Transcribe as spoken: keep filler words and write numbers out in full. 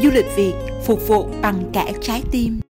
Du lịch Việt phục vụ bằng cả trái tim.